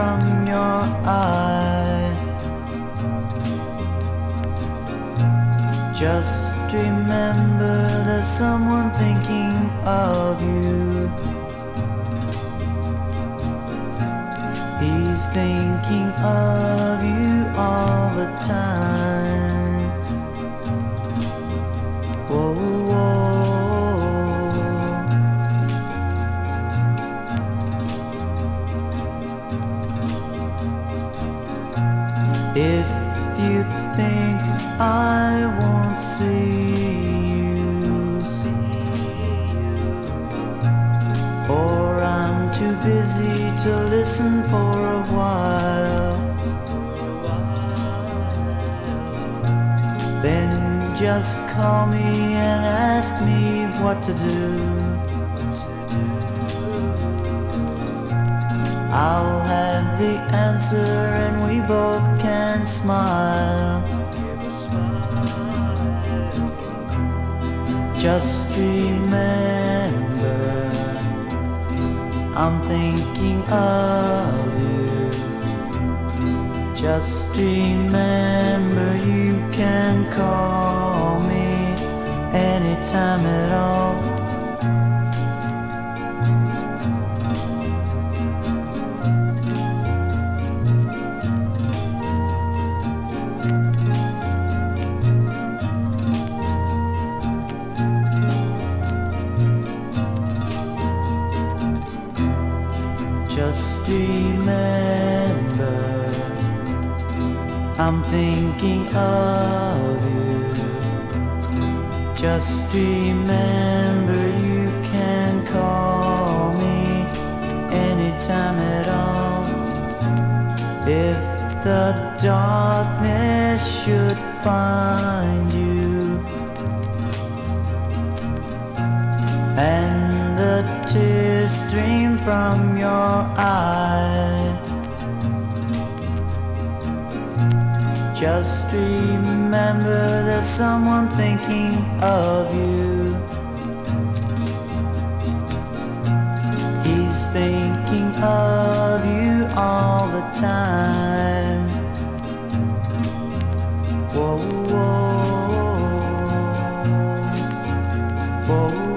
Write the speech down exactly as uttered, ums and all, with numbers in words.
from your eye. Just remember there's someone thinking of you. He's thinking of you all the time. Whoa, whoa. If you think I won't see you, or I'm too busy to listen for a while, then just call me and ask me what to do. I'll have the answer and we both can smile. Just remember, I'm thinking of you. Just remember, you can call me anytime at all. Just remember, I'm thinking of you. Just remember, you can call me anytime at all. If the darkness should find you and the tears stream from your eye, just remember there's someone thinking of you. He's thinking of you all the time. Whoa, whoa, whoa.